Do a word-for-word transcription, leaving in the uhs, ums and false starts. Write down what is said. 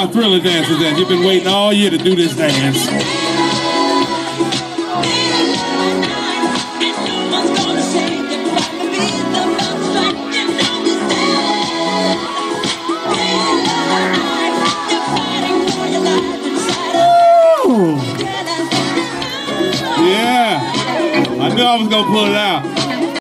my Thriller dancers at? You've been waiting all year to do this dance. Ooh. Yeah, I knew I was gonna pull it out.